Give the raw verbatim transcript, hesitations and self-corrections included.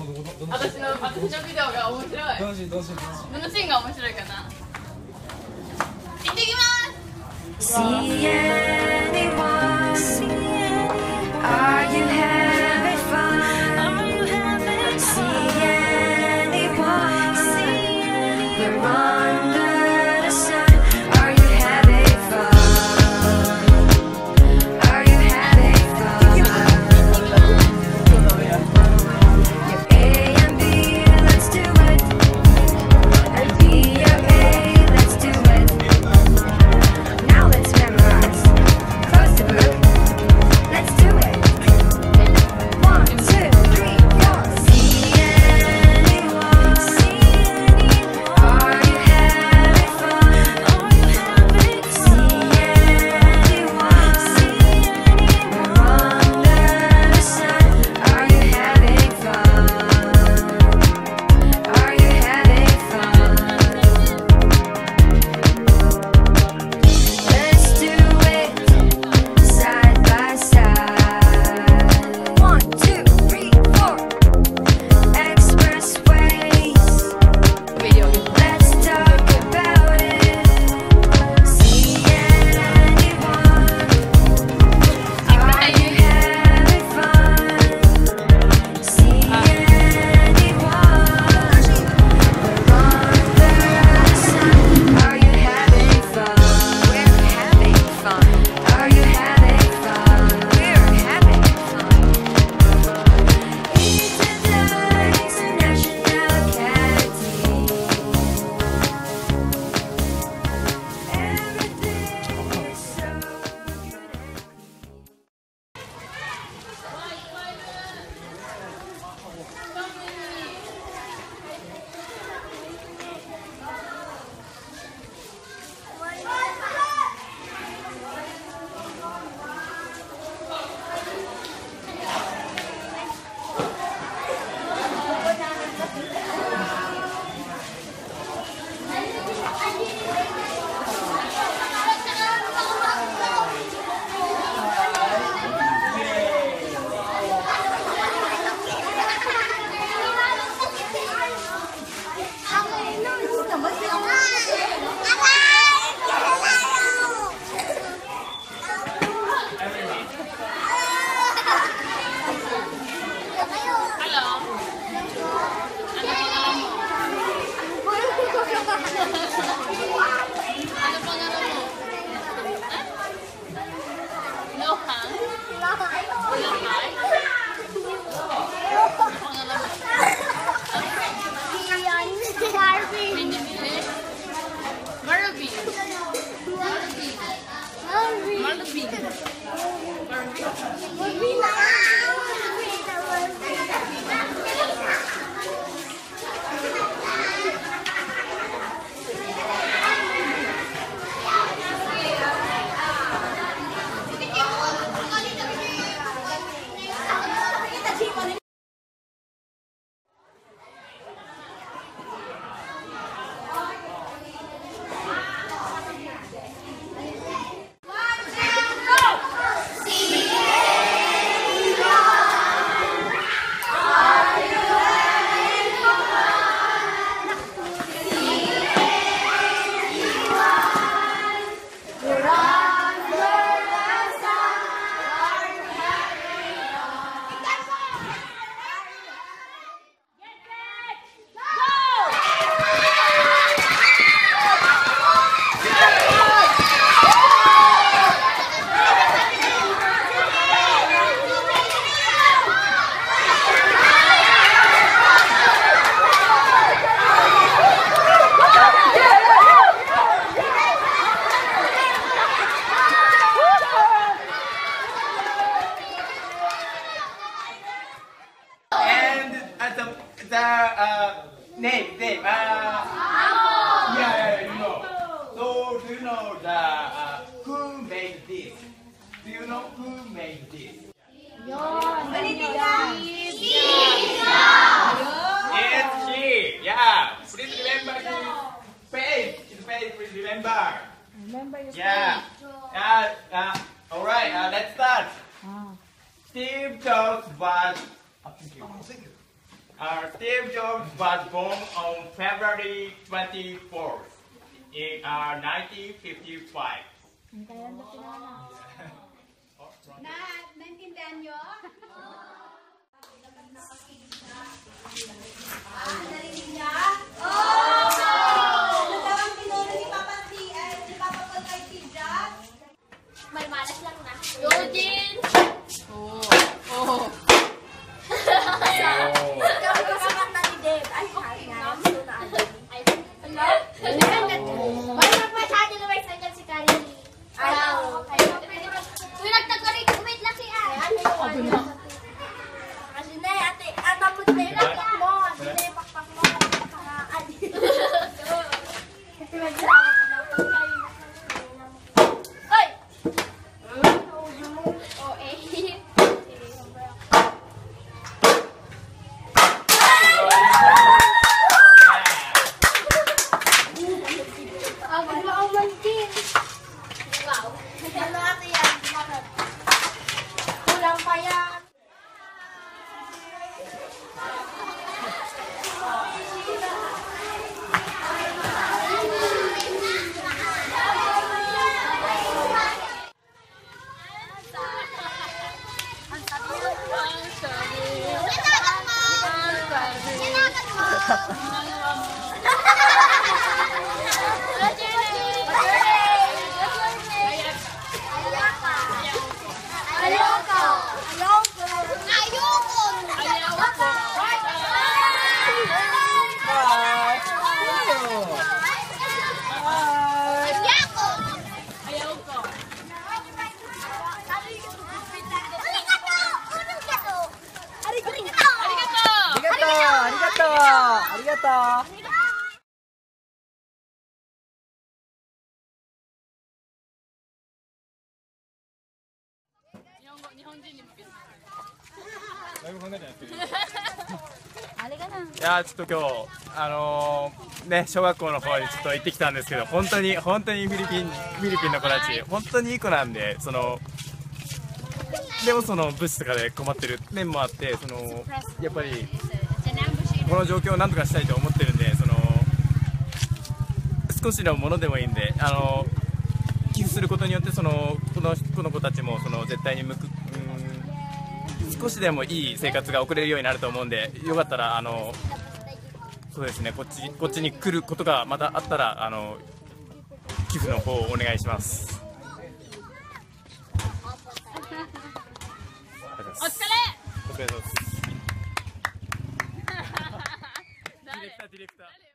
私の私のビデオが面白い。 どうしどうしどうし。 どのシーンが面白いかな。行ってきます。 See anyone? See anyone? Are you having fun? Are you having fun? See anyone? See anyone? We're under the sun. Are you having fun? Are you having fun? You're A and B, let's do it. And B and A, let's do it. Now let's memorize. Close the book. Let's do it. One, two, three, four. See anyone? See anyone? Are you having fun? Are you having fun? See anyone? See anyone? We're under the sun. Are you having fun? Are you having fun? Let's do it side by side. One, two, three, four. Expressways. Let's talk about it. See anyone? Are you having fun? See anyone? We're under the sun. Are you having fun? We're having fun. Are you having fun? We're having fun. It's a national canteen. Everything is so good and clean. The uh, name, name. Uh, yeah, yeah, you know. So, do you know the uh, who made this? Do you know who made this? It's she. Yeah. Please remember his face. His face. Please remember. Remember your Yeah. Uh, uh, all right. Uh, let's start. Steve Jobs was. Oh, thank you. Oh, thank you. Uh, Steve Jobs was born on February twenty-fourth in uh, nineteen fifty-five. Na, naintindihan nyo? Ah, narinig niya? Oo! Ano daw ang tinuro ni Papa T, eh, ni Papa Paul kay Steve Jobs? Malmalas lang na. Eugene! Oo. Oo. Ikaw yung kasama ni Dave. Ay, hari nga. Ay, hello? Wala na pa siya, deliver sa dyan si Karen. Ayaw. Uy, nagtagkarig. Wait lang siya. Ano yun? Kasi na, ate, ata mo na yung pakpak mo. Kasi na yung pakpak mo. Pakangaan. Kasi magsawa ko daw. Oy! O, eh. Ang ano ang mantin. Wow. Ano ate yan? Kulang pa yan. Ayoko! Ayoko! Ayoko! Ayoko! Ayoko! Arigato! Arigato! ありがとうありがとうありがとう日本語、日本人に向けて。 いやーちょっと今日あのー、ね小学校の方にちょっと行ってきたんですけど、本当に本当にフィリピンフィリピンの子たち本当にいい子なんで、そのでもその物資とかで困ってる面もあって、そのやっぱりこの状況をなんとかしたいと思ってるんで、その少しのものでもいいんで、あの寄付することによってそのこのこの子たちもその絶対に向く、うん、少しでもいい生活が送れるようになると思うんで、よかったらあのそうですね、こっちこっちに来ることがまたあったらあの寄付の方をお願いします。 お疲れ。 お疲れ様です。ディレクターディレクター。